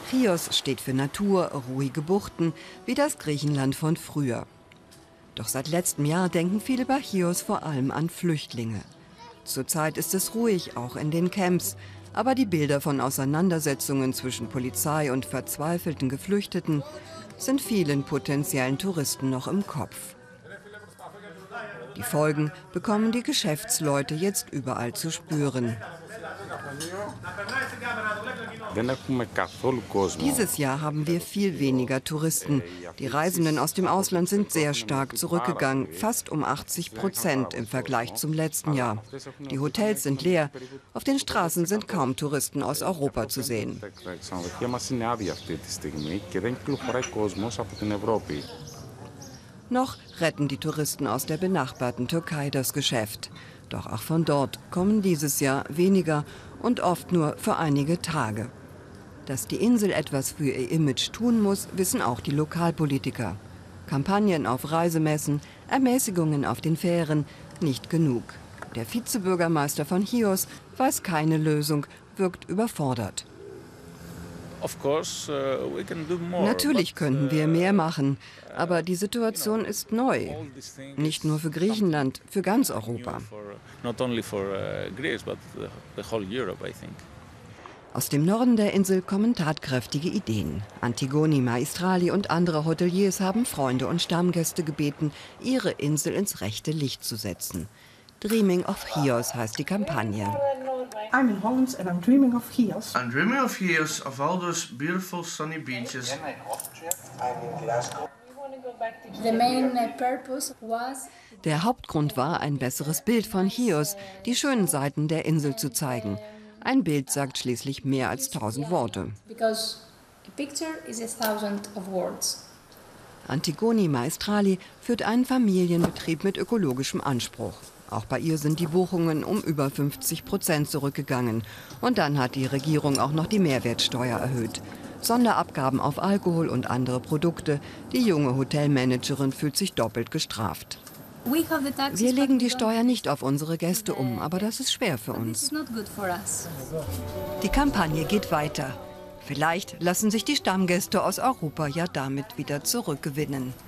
Chios steht für Natur, ruhige Buchten, wie das Griechenland von früher. Doch seit letztem Jahr denken viele bei Chios vor allem an Flüchtlinge. Zurzeit ist es ruhig, auch in den Camps. Aber die Bilder von Auseinandersetzungen zwischen Polizei und verzweifelten Geflüchteten sind vielen potenziellen Touristen noch im Kopf. Die Folgen bekommen die Geschäftsleute jetzt überall zu spüren. Dieses Jahr haben wir viel weniger Touristen. Die Reisenden aus dem Ausland sind sehr stark zurückgegangen, fast um 80% im Vergleich zum letzten Jahr. Die Hotels sind leer, auf den Straßen sind kaum Touristen aus Europa zu sehen. Noch retten die Touristen aus der benachbarten Türkei das Geschäft. Doch auch von dort kommen dieses Jahr weniger und oft nur für einige Tage. Dass die Insel etwas für ihr Image tun muss, wissen auch die Lokalpolitiker. Kampagnen auf Reisemessen, Ermäßigungen auf den Fähren, nicht genug. Der Vizebürgermeister von Chios weiß keine Lösung, wirkt überfordert. Natürlich könnten wir mehr machen, aber die Situation ist neu. Nicht nur für Griechenland, für ganz Europa. Aus dem Norden der Insel kommen tatkräftige Ideen. Antigoni Maestrali und andere Hoteliers haben Freunde und Stammgäste gebeten, ihre Insel ins rechte Licht zu setzen. Dreaming of Chios heißt die Kampagne. I'm in Holland and I'm dreaming of Chios. I'm dreaming of Chios, of all those beautiful sunny beaches. Der Hauptgrund war, ein besseres Bild von Chios, die schönen Seiten der Insel zu zeigen. Ein Bild sagt schließlich mehr als 1000 Worte. Antigoni Maestrali führt einen Familienbetrieb mit ökologischem Anspruch. Auch bei ihr sind die Buchungen um über 50% zurückgegangen. Und dann hat die Regierung auch noch die Mehrwertsteuer erhöht. Sonderabgaben auf Alkohol und andere Produkte. Die junge Hotelmanagerin fühlt sich doppelt gestraft. Wir legen die Steuer nicht auf unsere Gäste um, aber das ist schwer für uns. Die Kampagne geht weiter. Vielleicht lassen sich die Stammgäste aus Europa ja damit wieder zurückgewinnen.